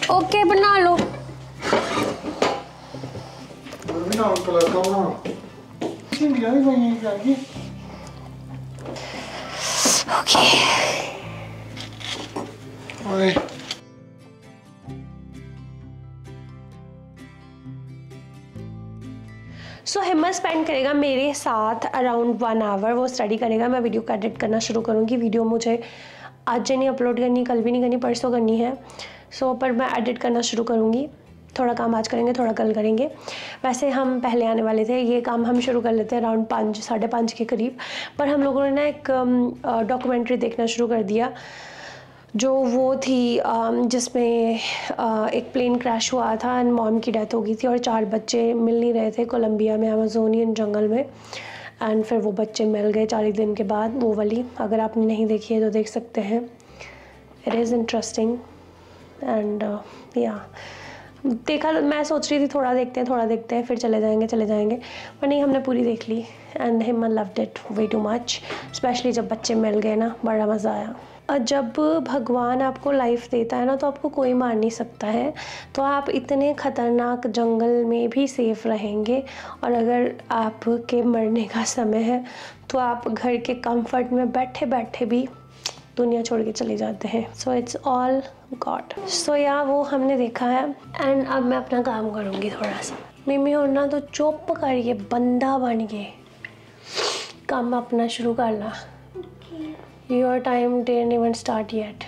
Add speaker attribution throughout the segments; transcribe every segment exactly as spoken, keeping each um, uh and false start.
Speaker 1: Okay बना लो। Okay so so, Himmat spend करेगा मेरे साथ अराउंड वन आवर, वो स्टडी करेगा, मैं वीडियो का एडिट करना शुरू करूँगी। वीडियो मुझे आज नहीं अपलोड करनी, कल भी नहीं करनी, परसों करनी है। सो so, पर मैं एडिट करना शुरू करूँगी। थोड़ा काम आज करेंगे, थोड़ा कल करेंगे। वैसे हम पहले आने वाले थे, ये काम हम शुरू कर लेते हैं अराउंड पाँच साढ़े पाँच के करीब, पर हम लोगों ने ना एक डॉक्यूमेंट्री देखना शुरू कर दिया, जो वो थी जिसमें एक प्लेन क्रैश हुआ था एंड मॉम की डेथ हो गई थी और चार बच्चे मिल नहीं रहे थे कोलंबिया में, अमेज़ोनियन जंगल में। एंड फिर वो बच्चे मिल गए चालीस दिन के बाद। वो वाली अगर आपने नहीं देखी है तो देख सकते हैं। इट इज़ इंटरेस्टिंग एंड या देखा, मैं सोच रही थी थोड़ा देखते हैं थोड़ा देखते हैं फिर चले जाएंगे चले जाएंगे पर नहीं, हमने पूरी देख ली and Himmat loved it way too much. Specially जब बच्चे मिल गए ना, बड़ा मज़ा आया। जब भगवान आपको लाइफ देता है ना तो आपको कोई मार नहीं सकता है, तो आप इतने ख़तरनाक जंगल में भी सेफ़ रहेंगे। और अगर आपके मरने का समय है तो आप घर के कंफर्ट में बैठे बैठे भी दुनिया छोड़ के चले जाते हैं। So it's all God. So या वो हमने देखा है एंड अब मैं अपना काम करूँगी थोड़ा सा। मिमी और ना तो चुप करिए, बंदा बन के काम अपना शुरू कर ला। Your time didn't even start yet.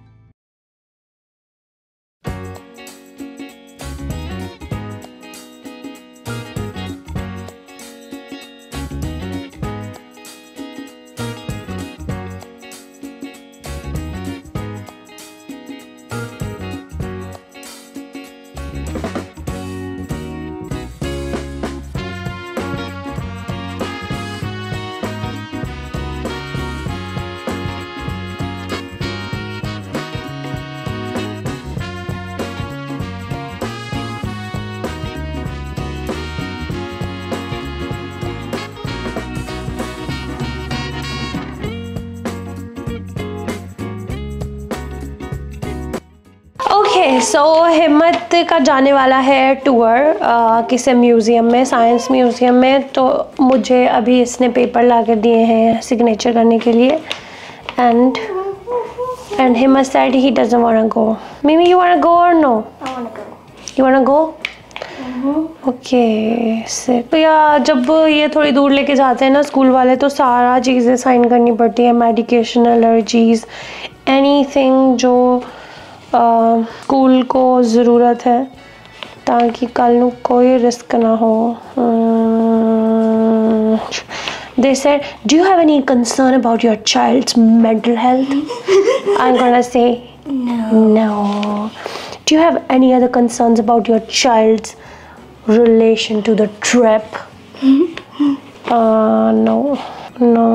Speaker 1: Okay so Himmat का जाने वाला है टूर किसी म्यूज़ियम में, साइंस म्यूज़ियम में। तो मुझे अभी इसने पेपर ला कर दिए हैं सिग्नेचर करने के लिए and and Himmat said he doesn't wanna go. Mimi, you wanna go or no?
Speaker 2: I wanna go.
Speaker 1: You wanna go? Okay से तो या जब ये थोड़ी दूर लेके जाते हैं ना स्कूल वाले तो सारा चीज़ें साइन करनी पड़ती है, मेडिकेशन, एलर्जीज़, एनीथिंग जो स्कूल को ज़रूरत है ताकि कल को कोई रिस्क ना हो। They said, do you have any concern about your child's mental health? I'm gonna say
Speaker 2: No.
Speaker 1: no. Do you have any other concerns about your child's relation to the trip? uh, no. No.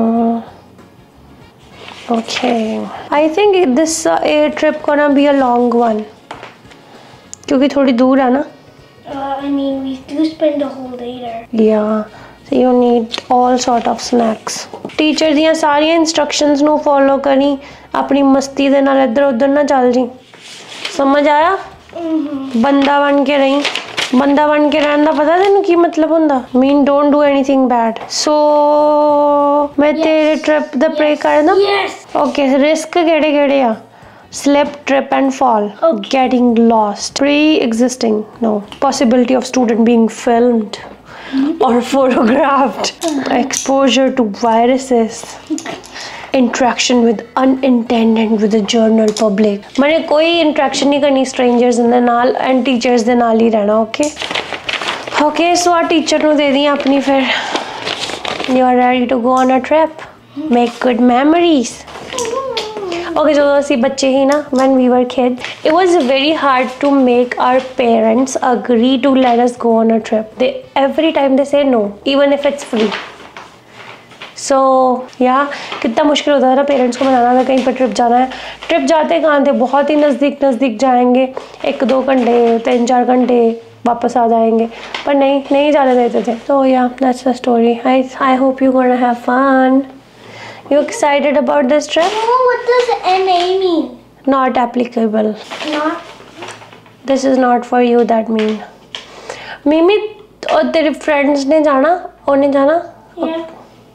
Speaker 1: Okay. I think this uh, air trip gonna be a long one. क्योंकि थोड़ी दूर है ना.
Speaker 2: Uh, I mean, we do spend the whole day there.
Speaker 1: Yeah. So you need all sort of snacks. Teacher दियां सारी instructions no follow करी, अपनी मस्ती दे नाल इधर उधर ना चल जी. समझ आया? बंदा बन के रही. बंदा बन के रहना पता तेन की मतलब होंदा? Mean don't do anything bad. So मैं तेरे trip दा pray करना?
Speaker 2: Yes.
Speaker 1: Okay. Risk केड़े केड़े आ? Slip, trip and fall.
Speaker 2: Okay.
Speaker 1: Getting lost. Pre-existing. No. Possibility of student being filmed or photographed. Exposure to viruses. Interaction with unintended with the general public. मैंने कोई interaction नहीं करनी strangers दे नाल and teachers दे नाल ही रहना. Okay. Okay. So our teacher नु दे दी अपनी फिर. You are ready to go on a trip. Make good memories. Okay, so see बच्चे ही ना, when we were kids, it was very hard to make our parents agree to let us go on a trip. They every time they say no, even if it's free. So yeah, कितना मुश्किल होता था ना parents को मनाना था कहीं पर ट्रिप जाना है. ट्रिप जाते कहाँ थे, बहुत ही नज़दीक नज़दीक जाएंगे, एक दो घंटे तीन चार घंटे वापस आ जाएंगे, पर नहीं नहीं जाने देते थे. So yeah, that's the story. I I hope you're gonna have fun. You excited about this trip?
Speaker 2: Oh, what does N A mean?
Speaker 1: Not applicable.
Speaker 2: Not.
Speaker 1: This is not for you that mean मिमी और तेरे friends ने जाना और नहीं जाना
Speaker 2: Yeah.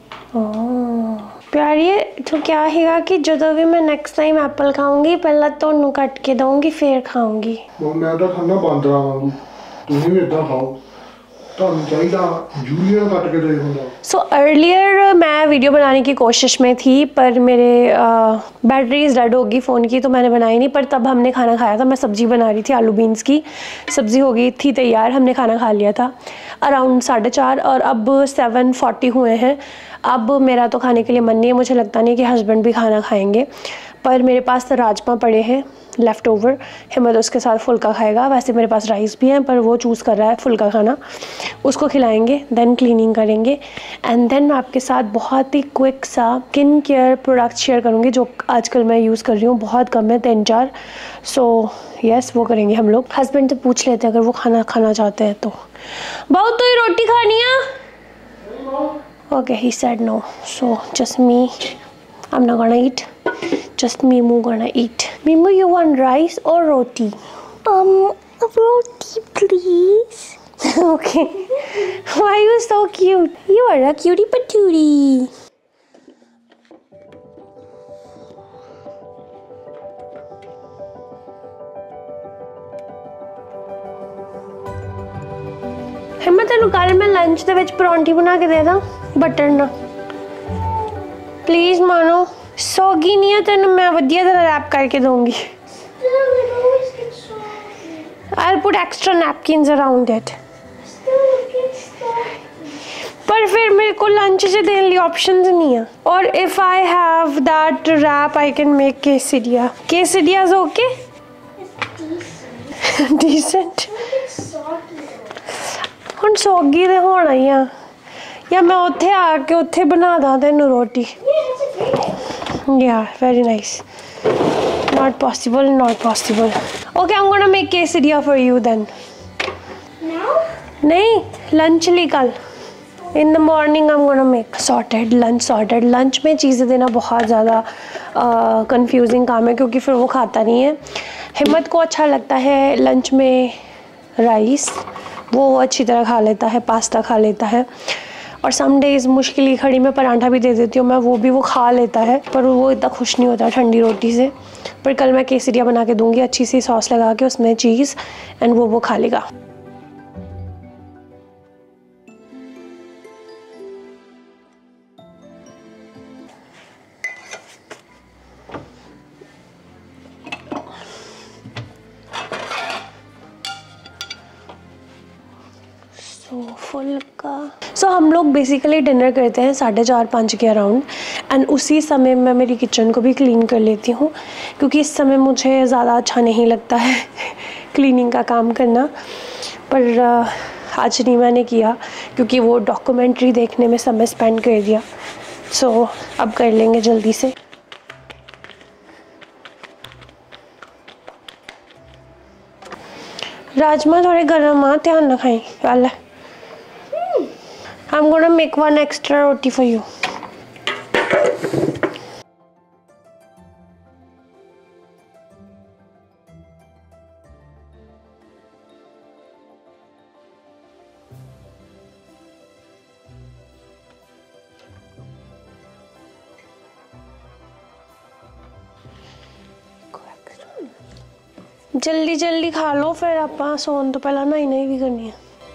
Speaker 1: प्यारी तो क्या हैगा कि ਜਦੋਂ ਵੀ ਮੈਂ ਨੈਕਸਟ ਟਾਈਮ ਐਪਲ ਖਾਉਂਗੀ ਪਹਿਲਾਂ ਤੁਹਾਨੂੰ ਕੱਟ ਕੇ ਦਊਂਗੀ ਫਿਰ ਖਾਉਂਗੀ
Speaker 3: ਉਹ ਮੈਂ ਤਾਂ ਖਾਣਾ ਬਾਂਦਰਾ ਵਾਂਗੂ ਤੁਸੀਂ ਵੀ ਇਦਾਂ ਖਾਓ ਤੁਹਾਨੂੰ ਚਾਹੀਦਾ ਜੂਲੀਅਨ ਕੱਟ ਕੇ ਦੇ ਹੁੰਦਾ
Speaker 1: सो अर्लियर मैं वीडियो बनाने की कोशिश में थी पर मेरे बैटरीज डेड हो गई फ़ोन की तो मैंने बनाई नहीं पर तब हमने खाना खाया था मैं सब्ज़ी बना रही थी आलू बीन्स की सब्ज़ी हो गई थी तैयार हमने खाना खा लिया था अराउंड साढ़े चार और अब सेवन फोर्टी हुए हैं अब मेरा तो खाने के लिए मन नहीं है मुझे लगता नहीं कि हस्बैंड भी खाना खाएंगे पर मेरे पास तो राजमा पड़े हैं लेफ़्ट ओवर हिम्मत उसके साथ फुल्का खाएगा वैसे मेरे पास राइस भी हैं पर वो चूज़ कर रहा है फुल्का खाना उसको खिलाएंगे देन क्लीनिंग करेंगे एंड देन मैं आपके साथ बहुत ही क्विक सा स्किन केयर प्रोडक्ट शेयर करूँगी जो आजकल मैं यूज़ कर रही हूँ बहुत कम है तीन चार सो यस वो करेंगे हम लोग हस्बैंड से पूछ लेते हैं अगर वो खाना खाना चाहते हैं तो बहुत तो ही रोटी खानी है okay he said no so just me I'm not gonna eat. Just Mimu gonna eat. Mimu, you want rice or roti?
Speaker 2: Um, a roti, please.
Speaker 1: Okay. Why are you so cute? You are a cutie patootie. हिम्मत तेनू कल मैं lunch दे विच परौंठी बना के दे दा butter ना please मानो सौगी नहीं है तेन मैं वधिया तरह रैप करके दूंगी
Speaker 2: Still, it always gets soggy.
Speaker 1: I'll put extra napkins around it
Speaker 2: Still, it gets soggy.
Speaker 1: पर फिर मेरे को लंच से देने लिए ऑप्शंस नहीं है और if I have that wrap I can make केसरिया केसरिया is okay
Speaker 2: It's decent.
Speaker 1: Decent
Speaker 2: It gets soggy though.
Speaker 1: ਹੁਣ ਸੌਗੀ ਦੇ ਹੋਣਾ ਹੀ ਆ ਜਾਂ ਮੈਂ ਉੱਥੇ ਆ ਕੇ ਉੱਥੇ ਬਣਾ ਦਾਂ ਤੈਨੂੰ ਰੋਟੀ
Speaker 2: Yeah, it's a great idea.
Speaker 1: Yeah, very nice. Not possible, not possible. Okay, I'm gonna make quesadilla for you then.
Speaker 2: Now?
Speaker 1: नहीं, lunch ली कल. In the morning I'm gonna make sorted lunch sorted lunch में चीज़ें देना बहुत ज़्यादा confusing काम है क्योंकि फिर वो खाता नहीं है हिम्मत को अच्छा लगता है लंच में राइस वो अच्छी तरह खा लेता है पास्ता खा लेता है और सम डेज़ मुश्किल ही खड़ी में पराठा भी दे देती हूँ मैं वो भी वो खा लेता है पर वो इतना खुश नहीं होता ठंडी रोटी से पर कल मैं केसरिया बना के दूँगी अच्छी सी सॉस लगा के उसमें चीज़ एंड वो वो खा लेगा सो फुल का सो so, हम लोग बेसिकली डिनर करते हैं साढ़े चार पाँच के अराउंड एंड उसी समय मैं मेरी किचन को भी क्लीन कर लेती हूँ क्योंकि इस समय मुझे ज़्यादा अच्छा नहीं लगता है क्लीनिंग का काम करना पर आज नहीं मैंने किया क्योंकि वो डॉक्यूमेंट्री देखने में समय स्पेंड कर दिया सो so, अब कर लेंगे जल्दी से राजमा थोड़े गर्म आ ध्यान रखाई वाला I'm gonna make one extra roti for you. जल्दी जल्दी खा लो फिर आप सोन तो पहला नई नई भी करनी है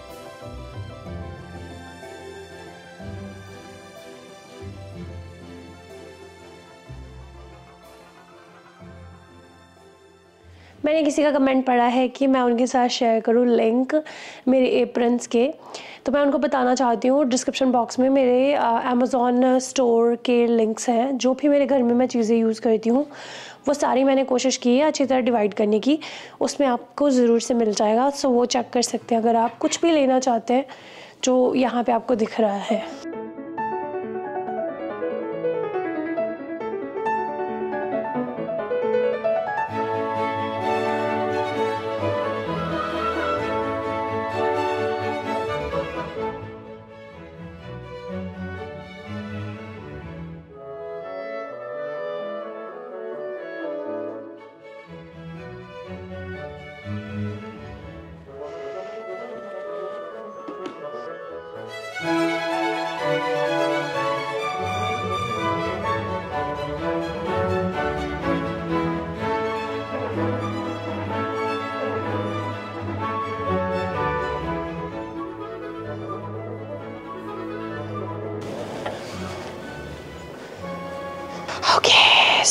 Speaker 1: मैंने किसी का कमेंट पढ़ा है कि मैं उनके साथ शेयर करूं लिंक मेरे एप्रन्स के तो मैं उनको बताना चाहती हूँ डिस्क्रिप्शन बॉक्स में मेरे अमेज़ॉन स्टोर के लिंक्स हैं जो भी मेरे घर में मैं चीज़ें यूज़ करती हूँ वो सारी मैंने कोशिश की है अच्छी तरह डिवाइड करने की उसमें आपको ज़रूर से मिल जाएगा सो वो चेक कर सकते हैं अगर आप कुछ भी लेना चाहते हैं जो यहाँ पे आपको दिख रहा है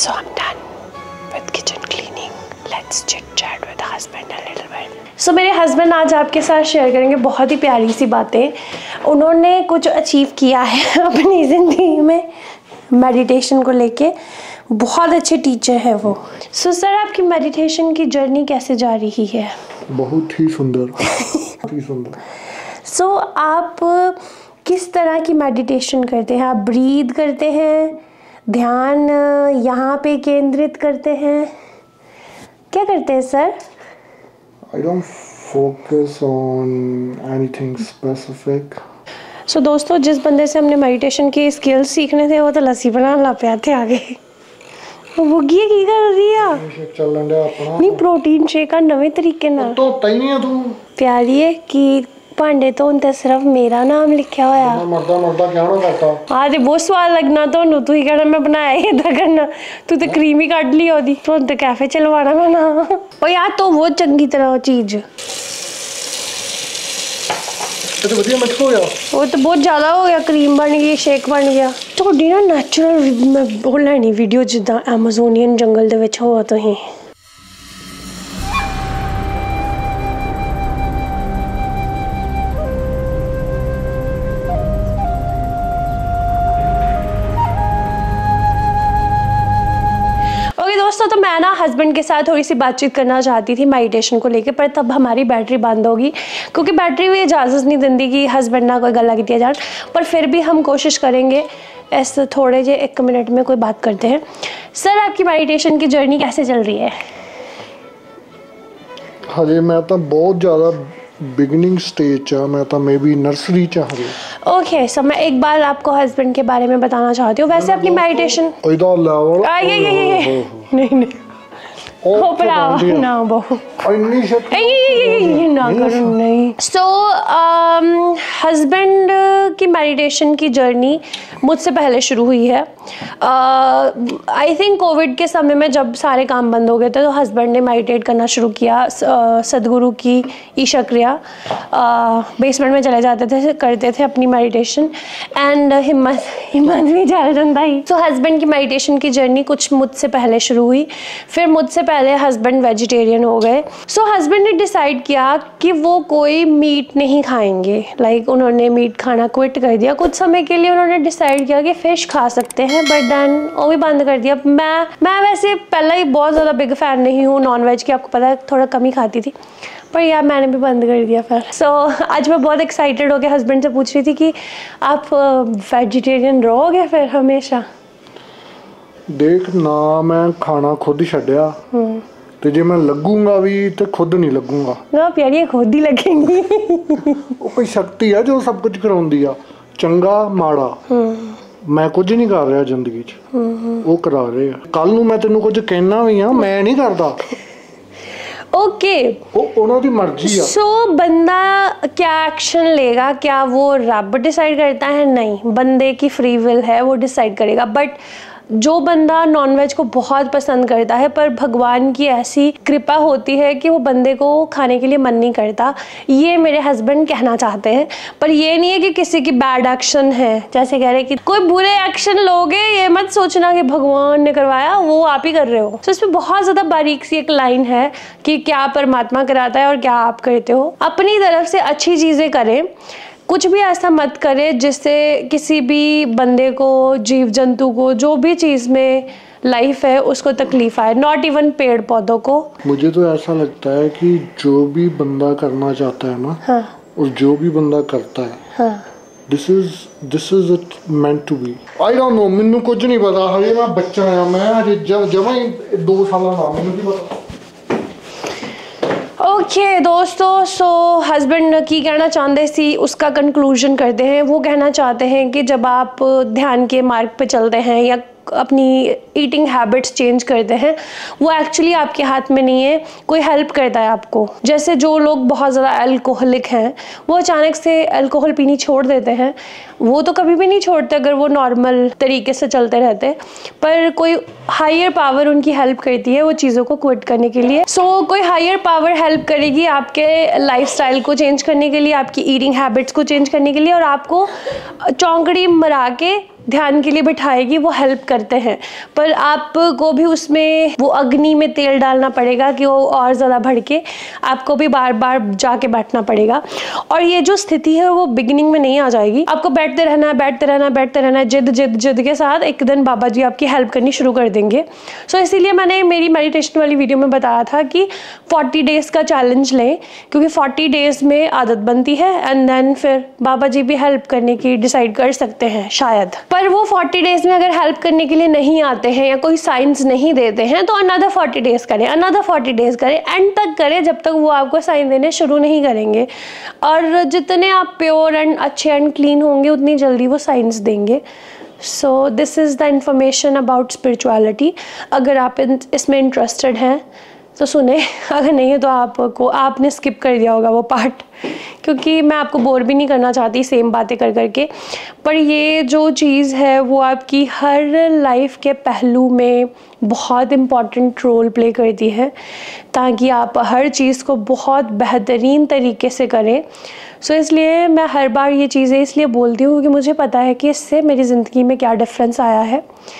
Speaker 1: So I'm done with kitchen cleaning. Let's chit chat with husband a little bit. So मेरे हस्बैंड आज आपके साथ शेयर करेंगे बहुत ही प्यारी सी बातें. उन्होंने कुछ अचीव किया है अपनी ज़िंदगी में मेडिटेशन को लेके. बहुत अच्छे टीचर हैं वो. सो so, सर आपकी मेडिटेशन की जर्नी कैसे जा रही है?
Speaker 3: बहुत ही सुंदर बहुत ही सुंदर.
Speaker 1: सो so, आप किस तरह की मेडिटेशन करते हैं? आप ब्रीद करते हैं, ध्यान यहाँ पे केंद्रित करते हैं, क्या करते हैं sir?
Speaker 3: I don't focus on anything specific.
Speaker 1: So so, दोस्तों जिस बंदे से हमने मेडिटेशन की स्किल्स सीखने थे वो तो लस्सी बनाने लग पिया थे आगे. वो की की कर रही है
Speaker 3: शेक ਚੱਲਣ ਡਿਆ ਆਪਣਾ.
Speaker 1: नहीं प्रोटीन शेक आ नवे तरीके नाल
Speaker 3: तो तैनी है तू
Speaker 1: प्यारी है कि भांडे धोन ते सिर्फ मेरा नाम लिखा होया.
Speaker 3: मैं मरदा मरदा क्या ना करता.
Speaker 1: हाँ ते बहुत स्वाद लगना ਤੁਹਾਨੂੰ ਤੂੰ ਹੀ ਕਹਿਣਾ ਮੈਂ ਬਣਾਇਆ ਹੀ ਇਦਾਂ ਕਰਨਾ. ਤੂੰ ਤੇ ਕਰੀਮ ਹੀ ਕੱਢ ਲਈ ਉਹਦੀ. ਤੁਹਾਨੂੰ ਤੇ ਕੈਫੇ ਚਲਵਾਣਾ ਪੈਣਾ. ਉਹ ਯਾਰ ਤੋਂ ਬਹੁਤ ਚੰਗੀ ਤਰ੍ਹਾਂ ਉਹ ਚੀਜ਼
Speaker 3: ਇਹ ਤਾਂ ਵਧੀਆ ਮਿਕਸ ਹੋ ਗਿਆ.
Speaker 1: ਉਹ ਤਾਂ ਬਹੁਤ ਜ਼ਿਆਦਾ ਹੋ ਗਿਆ. ਕਰੀਮ ਬਣ ਗਈ, ਸ਼ੇਕ ਬਣ ਗਿਆ. ਤੁਹਾਡੀ ਨਾ ਨੈਚੁਰਲ ਮੈਂ ਉਹ ਲੈਣੀ ਵੀਡੀਓ ਜਿੱਦਾਂ ਐਮਾਜ਼ੋਨੀਅਨ ਜੰਗਲ ਦੇ ਵਿੱਚ ਹੋ ਤੁਸੀਂ. दोस्तों तो मैं ना हस्बैंड के साथ थोड़ी सी बातचीत करना चाहती थी मेडिटेशन को लेके, पर तब हमारी बैटरी बंद होगी क्योंकि बैटरी भी इजाज़त नहीं देती कि हस्बैंड ना कोई गल्ला की जाए. पर फिर भी हम कोशिश करेंगे इस थोड़े जे एक मिनट में कोई बात करते हैं. सर आपकी मेडिटेशन की जर्नी कैसे चल रही है?
Speaker 3: हजे मैं तो बहुत ज़्यादा बिगिनिंग स्टेज च. मैं तो मे बी नर्सरी च हजे.
Speaker 1: ओके सो मैं एक बार आपको हस्बैंड के बारे में बताना चाहती हूँ. वैसे अपनी मेडिटेशन नहीं नहीं हो पड़ा ना बहु ये ना करो नहीं. सो हस्बैंड की मेडिटेशन की जर्नी मुझसे पहले शुरू हुई है. आई थिंक कोविड के समय में जब सारे काम बंद हो गए थे तो हस्बैंड ने मेडिटेट करना शुरू किया. सदगुरु की ईशा क्रिया बेसमेंट में चले जाते थे, करते थे अपनी मेडिटेशन. एंड हिम्मत हिम्मत भी चल जाता ही. सो हस्बैंड की मेडिटेशन की जर्नी कुछ मुझसे पहले शुरू हुई. फिर मुझसे पहले हस्बैंड वेजिटेरियन हो गए. सो so, हस्बैंड ने डिसाइड किया कि वो कोई मीट नहीं खाएंगे. लाइक like, उन्होंने मीट खाना क्विट कर दिया. कुछ समय के लिए उन्होंने डिसाइड किया कि फ़िश खा सकते हैं, बट देन वो भी बंद कर दिया. मैं मैं वैसे पहले ही बहुत ज़्यादा बिग फ़ैन नहीं हूँ नॉन वेज की, आपको पता है थोड़ा कम ही खाती थी, पर यार मैंने भी बंद कर दिया फिर. सो so, आज मैं बहुत एक्साइटेड होकर हस्बैंड से पूछ रही थी कि आप वेजिटेरियन रहोगे फिर हमेशा?
Speaker 3: देख ना मैं खाना खुद ही छड्या ਤੇ ਜੇ ਮੈਂ ਲੱਗੂਗਾ ਵੀ ਤੇ ਖੁਦ ਨਹੀਂ ਲੱਗੂਗਾ.
Speaker 1: ਨਾ ਪਿਆਰੀ ਖੁਦ ਹੀ ਲੱਗेंगी.
Speaker 3: ਉਹ ਕੋਈ ਸ਼ਕਤੀ ਆ ਜੋ ਸਭ ਕੁਝ ਕਰਾਉਂਦੀ ਆ, ਚੰਗਾ ਮਾੜਾ. ਮੈਂ ਕੁਝ ਨਹੀਂ ਕਰ ਰਿਹਾ ਜ਼ਿੰਦਗੀ 'ਚ, ਉਹ ਕਰਾ ਰਹੇ ਆ. ਕੱਲ ਨੂੰ ਮੈਂ ਤੈਨੂੰ ਕੁਝ ਕਹਿਣਾ ਵੀ ਆ, ਮੈਂ ਨਹੀਂ ਕਰਦਾ.
Speaker 1: ओके
Speaker 3: वो ਉਹਨਾਂ ਦੀ ਮਰਜ਼ੀ ਆ.
Speaker 1: सो बंदा क्या एक्शन लेगा, क्या वो रब डिसाइड करता है? नहीं, बंदे की फ्री विल है, वो डिसाइड करेगा. बट जो बंदा नॉनवेज को बहुत पसंद करता है पर भगवान की ऐसी कृपा होती है कि वो बंदे को खाने के लिए मन नहीं करता, ये मेरे हस्बैंड कहना चाहते हैं. पर ये नहीं है कि किसी की बैड एक्शन है, जैसे कह रहे हैं कि कोई बुरे एक्शन लोगे ये मत सोचना कि भगवान ने करवाया, वो आप ही कर रहे हो. तो इसमें बहुत ज़्यादा बारीक सी एक लाइन है कि क्या परमात्मा कराता है और क्या आप करते हो. अपनी तरफ से अच्छी चीज़ें करें, कुछ भी ऐसा मत करे जिससे किसी भी बंदे को, जीव जंतु को, जो भी चीज़ में लाइफ है उसको तकलीफ आए. नॉट इवन पेड़ पौधों को.
Speaker 3: मुझे तो ऐसा लगता है कि जो भी बंदा करना चाहता है ना, हाँ. और जो भी बंदा करता है, हाँ. This is this is it meant to be. I don't know, मैनू कुछ नहीं पता. हजे मैं बच्चा हाँ, मैं हजे जमा ही दो साल का, मैनू नहीं पता.
Speaker 1: ओके okay, दोस्तों सो हस्बैंड की कहना चाहते सी उसका कंक्लूजन करते हैं. वो कहना चाहते हैं कि जब आप ध्यान के मार्ग पे चलते हैं या अपनी ईटिंग हैबिट्स चेंज करते हैं, वो एक्चुअली आपके हाथ में नहीं है, कोई हेल्प करता है आपको. जैसे जो लोग बहुत ज़्यादा अल्कोहलिक हैं वो अचानक से अल्कोहल पीनी छोड़ देते हैं, वो तो कभी भी नहीं छोड़ते अगर वो नॉर्मल तरीके से चलते रहते, पर कोई हायर पावर उनकी हेल्प करती है वो चीज़ों को क्विट करने के लिए. सो so, कोई हायर पावर हेल्प करेगी आपके लाइफस्टाइल को चेंज करने के लिए, आपकी ईटिंग हैबिट्स को चेंज करने के लिए, और आपको चौंकड़ी मरा के ध्यान के लिए बिठाएगी वो हेल्प करते हैं, पर आपको भी उसमें वो अग्नि में तेल डालना पड़ेगा कि वो और ज़्यादा भड़के, आपको भी बार बार जाके बैठना पड़ेगा। और ये जो स्थिति है वो बिगिनिंग में नहीं आ जाएगी, आपको बैठते रहना है बैठते रहना है बैठते रहना है, जिद जिद जिद के साथ एक दिन बाबा जी आपकी हेल्प करनी शुरू कर देंगे। सो इसीलिए मैंने मेरी मेडिटेशन वाली वीडियो में बताया था कि फोर्टी डेज़ का चैलेंज लें, क्योंकि फोर्टी डेज़ में आदत बनती है एंड देन फिर बाबा जी भी हेल्प करने की डिसाइड कर सकते हैं शायद। पर वो फोर्टी डेज़ में अगर हेल्प करने के लिए नहीं आते हैं या कोई साइंस नहीं देते हैं तो अनदर फोर्टी डेज़ करें, अनदर फोर्टी डेज़ करें, एंड तक करें जब तक वो आपको साइन देने शुरू नहीं करेंगे। और जितने आप प्योर एंड अच्छे एंड क्लीन होंगे उतनी जल्दी वो साइंस देंगे। So this is the information about spirituality. अगर आप इसमें इंटरेस्टेड हैं तो सुने, अगर नहीं है तो आपको आपने स्किप कर दिया होगा वो पार्ट, क्योंकि मैं आपको बोर भी नहीं करना चाहती सेम बातें कर करके। पर ये जो चीज़ है वो आपकी हर लाइफ के पहलू में बहुत इम्पॉर्टेंट रोल प्ले करती है, ताकि आप हर चीज़ को बहुत बेहतरीन तरीके से करें। सो so, इसलिए मैं हर बार ये चीज़ें इसलिए बोलती हूँ कि मुझे पता है कि इससे मेरी ज़िंदगी में क्या डिफरेंस आया है।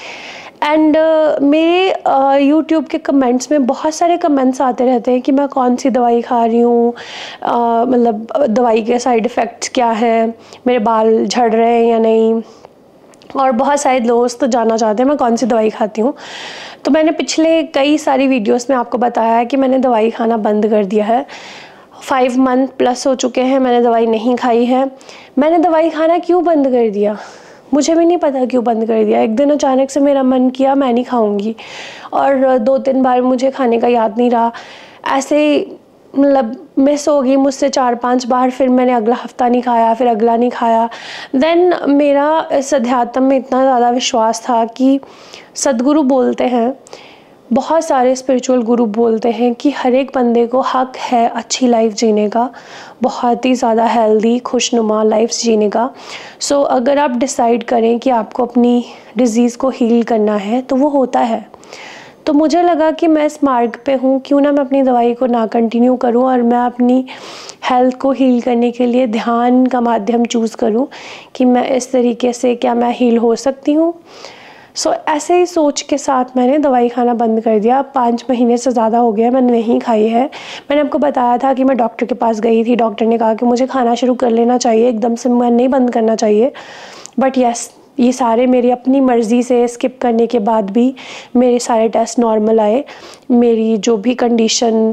Speaker 1: एंड uh, मेरे यूट्यूब uh, के कमेंट्स में बहुत सारे कमेंट्स आते रहते हैं कि मैं कौन सी दवाई खा रही हूँ, uh, मतलब दवाई के साइड इफ़ेक्ट्स क्या हैं, मेरे बाल झड़ रहे हैं या नहीं, और बहुत सारे दोस्त तो जानना चाहते हैं मैं कौन सी दवाई खाती हूँ। तो मैंने पिछले कई सारी वीडियोस में आपको बताया है कि मैंने दवाई खाना बंद कर दिया है। फाइव मंथ प्लस हो चुके हैं मैंने दवाई नहीं खाई है। मैंने दवाई खाना क्यों बंद कर दिया मुझे भी नहीं पता क्यों बंद कर दिया। एक दिन अचानक से मेरा मन किया मैं नहीं खाऊंगी, और दो तीन बार मुझे खाने का याद नहीं रहा, ऐसे मतलब मिस हो गई मुझसे चार पांच बार। फिर मैंने अगला हफ्ता नहीं खाया, फिर अगला नहीं खाया। देन मेरा इस अध्यात्म में इतना ज़्यादा विश्वास था कि सदगुरु बोलते हैं, बहुत सारे स्पिरिचुअल गुरु बोलते हैं कि हर एक बंदे को हक है अच्छी लाइफ जीने का, बहुत ही ज़्यादा हेल्दी खुशनुमा लाइफ जीने का। सो so, अगर आप डिसाइड करें कि आपको अपनी डिज़ीज़ को हील करना है तो वो होता है। तो मुझे लगा कि मैं इस मार्ग पे हूँ, क्यों ना मैं अपनी दवाई को ना कंटिन्यू करूँ और मैं अपनी हेल्थ को हील करने के लिए ध्यान का माध्यम चूज़ करूँ कि मैं इस तरीके से क्या मैं हील हो सकती हूँ। सो so, ऐसे ही सोच के साथ मैंने दवाई खाना बंद कर दिया। पाँच महीने से ज़्यादा हो गया मैंने नहीं खाई है। मैंने आपको बताया था कि मैं डॉक्टर के पास गई थी, डॉक्टर ने कहा कि मुझे खाना शुरू कर लेना चाहिए, एकदम से मैं नहीं बंद करना चाहिए। बट यस, ये सारे मेरी अपनी मर्ज़ी से स्किप करने के बाद भी मेरे सारे टेस्ट नॉर्मल आए। मेरी जो भी कंडीशन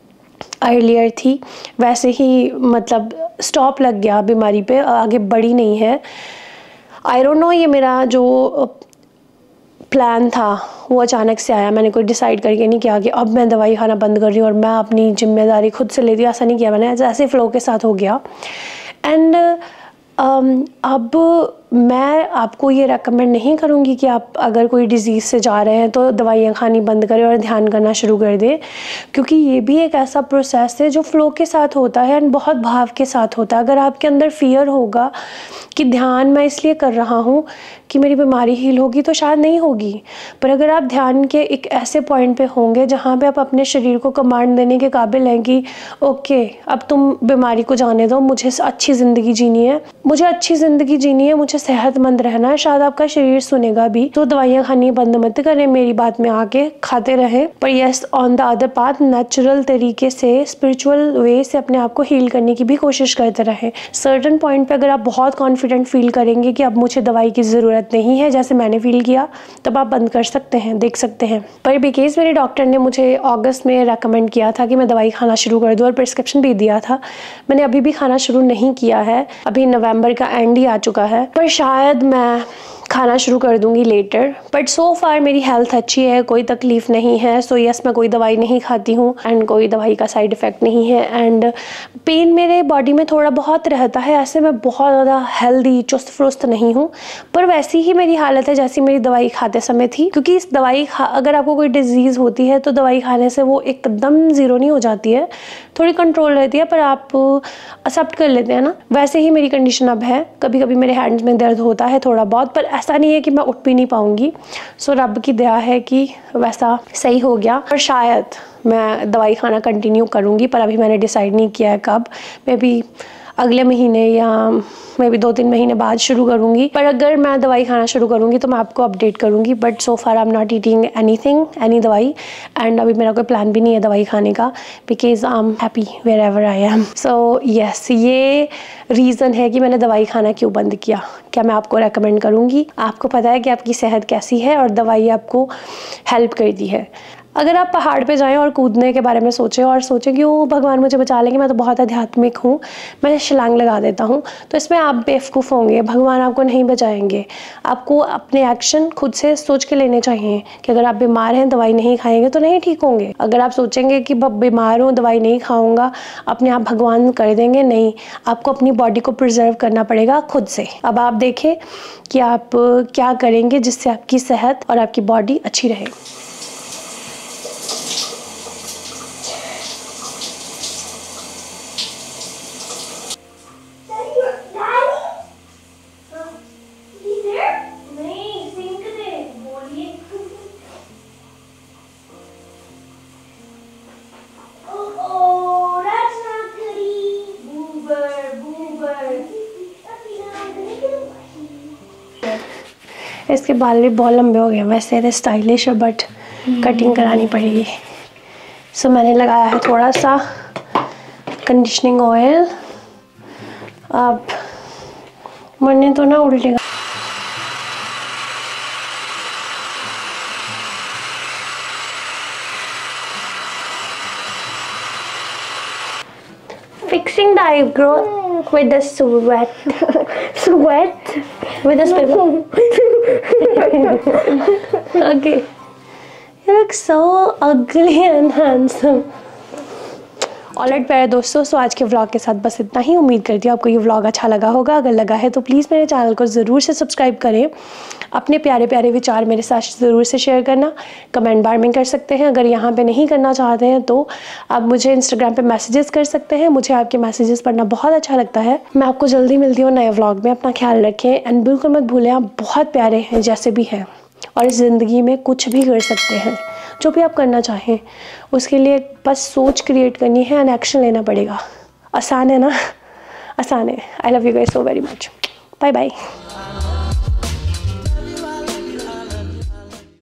Speaker 1: अर्लियर थी वैसे ही मतलब स्टॉप लग गया बीमारी पे, आगे बढ़ी नहीं है। आई डोंट नो, ये मेरा जो प्लान था वो अचानक से आया। मैंने कोई डिसाइड करके नहीं किया कि अब मैं दवाई खाना बंद कर रही हूँ और मैं अपनी जिम्मेदारी खुद से लेती हूँ, ऐसा नहीं किया मैंने, ऐसे फ्लो के साथ हो गया। एंड um, अब मैं आपको ये रेकमेंड नहीं करूँगी कि आप अगर कोई डिज़ीज़ से जा रहे हैं तो दवाइयाँ खानी बंद करें और ध्यान करना शुरू कर दें, क्योंकि ये भी एक ऐसा प्रोसेस है जो फ्लो के साथ होता है एंड बहुत भाव के साथ होता है। अगर आपके अंदर फियर होगा कि ध्यान मैं इसलिए कर रहा हूँ कि मेरी बीमारी हील होगी, तो शायद नहीं होगी। पर अगर आप ध्यान के एक ऐसे पॉइंट पे होंगे जहाँ पे आप अपने शरीर को कमांड देने के काबिल हैं कि ओके अब तुम बीमारी को जाने दो, मुझे अच्छी ज़िंदगी जीनी है, मुझे अच्छी ज़िंदगी जीनी है, मुझे सेहतमंद रहना है, शायद आपका शरीर सुनेगा भी। तो दवाइयाँ खानी बंद मत करें, मेरी बात में आके खाते रहें, पर yes on the other path natural तरीके से स्पिरिचुअल वे से अपने आप को हील करने की भी कोशिश करते रहें। सर्टन पॉइंट पे अगर आप बहुत कॉन्फिडेंट फील करेंगे कि अब मुझे दवाई की ज़रूरत नहीं है, जैसे मैंने फील किया, तब आप बंद कर सकते हैं, देख सकते हैं। पर बिकॉज मेरे डॉक्टर ने मुझे अगस्त में रेकमेंड किया था कि मैं दवाई खाना शुरू कर दूँ और प्रिस्क्रिप्शन भी दिया था, मैंने अभी भी खाना शुरू नहीं किया है। अभी नवंबर का एंड ही आ चुका है, पर शायद मैं खाना शुरू कर दूंगी लेटर। बट सो फार मेरी हेल्थ अच्छी है, कोई तकलीफ़ नहीं है। सो यस, मैं कोई दवाई नहीं खाती हूँ एंड कोई दवाई का साइड इफ़ेक्ट नहीं है। एंड पेन मेरे बॉडी में थोड़ा बहुत रहता है, ऐसे मैं बहुत ज़्यादा हेल्दी चुस्त फुस्त नहीं हूँ, पर वैसी ही मेरी हालत है जैसी मेरी दवाई खाते समय थी। क्योंकि इस दवाई खा अगर आपको कोई डिजीज़ होती है तो दवाई खाने से वो एकदम ज़ीरो नहीं हो जाती है, थोड़ी कंट्रोल रहती है, पर आप एक्सेप्ट कर लेते हैं ना। वैसे ही मेरी कंडीशन अब है, कभी कभी मेरे हैंड्स में दर्द होता है थोड़ा बहुत, पर ऐसा नहीं है कि मैं उठ भी नहीं पाऊंगी। सो रब की दया है कि वैसा सही हो गया, और शायद मैं दवाई खाना कंटिन्यू करूंगी, पर अभी मैंने डिसाइड नहीं किया है कब। मे बी अगले महीने या मैं भी दो तीन महीने बाद शुरू करूँगी। पर अगर मैं दवाई खाना शुरू करूँगी तो मैं आपको अपडेट करूँगी। But so far I am not eating anything, any दवाई। एंड अभी मेरा कोई प्लान भी नहीं है दवाई खाने का, because I am happy wherever I am. So yes, ये रीज़न है कि मैंने दवाई खाना क्यों बंद किया। क्या मैं आपको रेकमेंड करूँगी? आपको पता है कि आपकी सेहत कैसी है और दवाई आपको हेल्प करती है। अगर आप पहाड़ पे जाएं और कूदने के बारे में सोचें और सोचें कि ओ भगवान मुझे बचा लेंगे, मैं तो बहुत आध्यात्मिक हूँ, मैं छलांग लगा देता हूँ, तो इसमें आप बेवकूफ़ होंगे। भगवान आपको नहीं बचाएंगे। आपको अपने एक्शन खुद से सोच के लेने चाहिए कि अगर आप बीमार हैं दवाई नहीं खाएंगे तो नहीं ठीक होंगे। अगर आप सोचेंगे कि बीमार हूँ दवाई नहीं खाऊंगा अपने आप भगवान कर देंगे, नहीं, आपको अपनी बॉडी को प्रिजर्व करना पड़ेगा खुद से। अब आप देखें कि आप क्या करेंगे जिससे आपकी सेहत और आपकी बॉडी अच्छी रहे। इसके बाल भी बहुत लंबे हो गए, वैसे तो स्टाइलिश है बट कटिंग करानी पड़ेगी। सो so, मैंने लगाया है थोड़ा सा कंडीशनिंग ऑयल। अब मरने तो ना उल्टेगा। Fixing the eyebrow with the sweat. Sweat? With the sweat. Okay. You look so ugly and handsome. Alright प्यारे दोस्तों, सो आज के व्लॉग के साथ बस इतना ही। उम्मीद करती हूँ आपको ये व्लॉग अच्छा लगा होगा। अगर लगा है तो प्लीज़ मेरे चैनल को ज़रूर से सब्सक्राइब करें। अपने प्यारे प्यारे विचार मेरे साथ ज़रूर से शेयर करना, कमेंट बार में कर सकते हैं। अगर यहाँ पे नहीं करना चाहते हैं तो आप मुझे इंस्टाग्राम पे मैसेजेस कर सकते हैं। मुझे आपके मैसेजेस पढ़ना बहुत अच्छा लगता है। मैं आपको जल्दी मिलती हूँ नए व्लॉग में। अपना ख्याल रखें एंड बिल्कुल मत भूलें आप बहुत प्यारे हैं जैसे भी हैं, और इस ज़िंदगी में कुछ भी कर सकते हैं। जो भी आप करना चाहें उसके लिए बस सोच क्रिएट करनी है एंड एक्शन लेना पड़ेगा। आसान है ना? आसान है। I love you guys so very much. Bye bye.